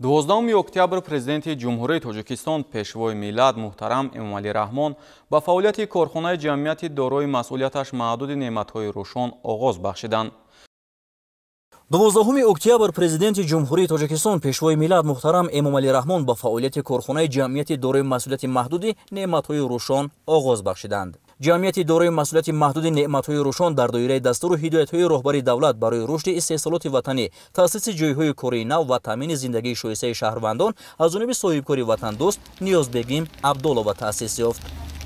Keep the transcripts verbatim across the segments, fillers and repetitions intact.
دوازدهم اکتبر پرزیدنت جمهوری تاجیکستان پیشوای میلاد محترم امامعلی رحمان با فعالیت کارخانه جمعیت دارای مسئولیتش محدود نعمت‌های روشن آغاز بخشیدند. دوازدهم اکتبر پرزیدنت جمهوری تاجیکستان پیشوای میلاد محترم امامعلی رحمان با فعالیت کارخانه جمعیت دارای مسئولیت محدود نعمت‌های روشن آغاز بخشیدند. جمعیت دارای مسئولیت محدود نعمت‌های روشن در دایره دستور و هدایت‌های رهبری دولت برای رشد استحصالات وطنی، تأسیس جای‌های کاری نو و تامین زندگی شایسته شهروندان از جانب صاحبکاری وطن دوست نیازبگیم عبدالله تأسیس یافت.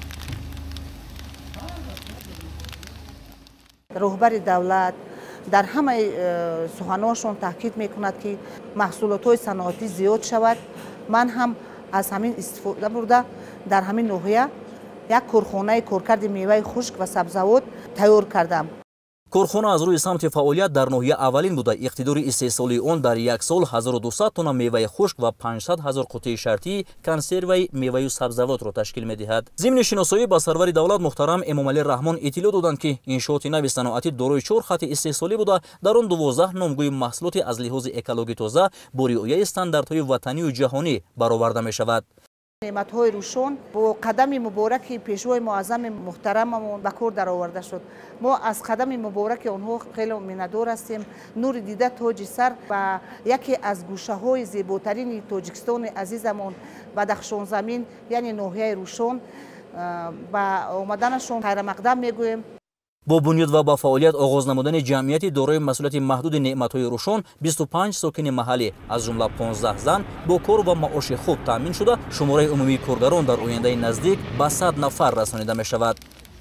رهبر دولت در همه سخنانشان تاکید میکند که محصولات صنعتی زیاد شود. من هم از همین استفاده برده در همین ناحیه یک کارخانه کارکرد میوه خشک و سبزیجات تیار کردم. کارخانه از روی سمت فعالیت در ناحیه اولین بوده اقتدار استحصالی آن در یک سال هزار و دویست تن میوه خشک و پانصد هزار قطعه شرطی کنسروی میوه و سبزیجات را تشکیل می‌دهد. ضمن شناسایی با سرور دولت محترم امامعلی رحمان اطلاع دادند که انشاءات نو صنعتی دارای چهار خط استحصالی بوده در آن دوازده نامگوی محصولات از لحاظ اکولوژی تازه با رعایت استانداردهای وطنی و جهانی برآورده می‌شود. نعمت‌های روشن با قدم مبارک پیشوای معظم محترممون به کار در آورده شد. ما از قدم مبارک آنها خیلی منتظر هستیم. نور دیده تاج سر و یکی از گوشه‌های زیباترین تاجیکستان عزیزمون بدخشان زمین یعنی ناحیه روشن با آمدنشون خیر مقدم میگویم. با بنیاد و با فعالیت آغاز نمودن جمعیت دارای مسئولیت محدود نعمت‌های روشن بیست و پنج ساکن محلی از جمله پانزده زن با کار و معاش خوب تامین شده، شماره عمومی کارگران در آینده نزدیک به صد نفر رسانیده می شود.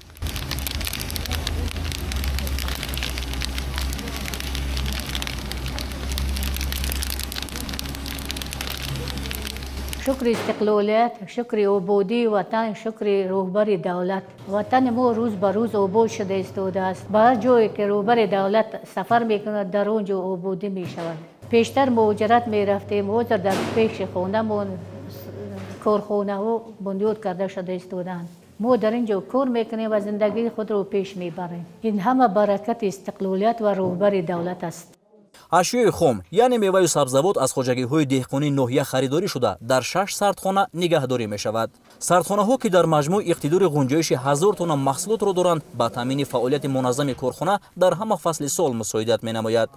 شکر استقلالیت، شکر آبادی وطن، شکر رهبر دولت. وطن ما روز به روز آباد شده ایستاده است. به هر جایی که رهبر دولت سفر میکند در اونجا آبادی می شود. پیشتر مهاجرت می رفتیم، حاضر در پیش خانه‌مون کارخانه ها بنیاد کرده شده ایستادند. ما در اینجا کار میکنیم و زندگی خود رو پیش میبریم. این همه برکت استقلالیت و رهبر دولت است. اشیاء خام یعنی میوه و سبزیجات از خواجگی‌های دهقانی ناحیه خریداری شده در شش سردخانه نگهداری می شود. سردخانه‌ها که در مجموع اقتدار گنجایش هزار تن محصولات را دارند با تامین فعالیت منظم کارخانه در همه فصل سال مساعدت می نماید.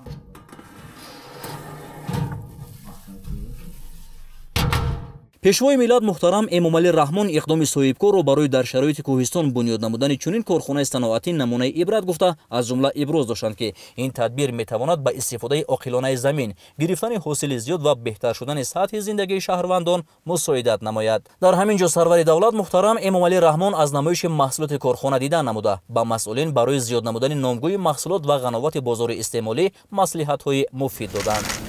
پیشوای میلاد محترم امامعلی رحمان اقدام صاحبکار را برای در شرایط کوهستان بنیاد نمودن چنین کارخانه صنعتی نمونه عبرت گفته از جمله ابراز داشتند که این تدبیر میتواند به استفاده عاقلانه زمین، گرفتن حاصل زیاد و بهتر شدن سطح زندگی شهروندان مساعدت نماید. در همین جا سرور دولت محترم امامعلی رحمان از نمایش محصولات کارخانه دیدن نموده با مسئولین برای زیاد نمودن نامگوی محصولات و قناعت بازار استعمالی مصلحت‌های مفید دادند.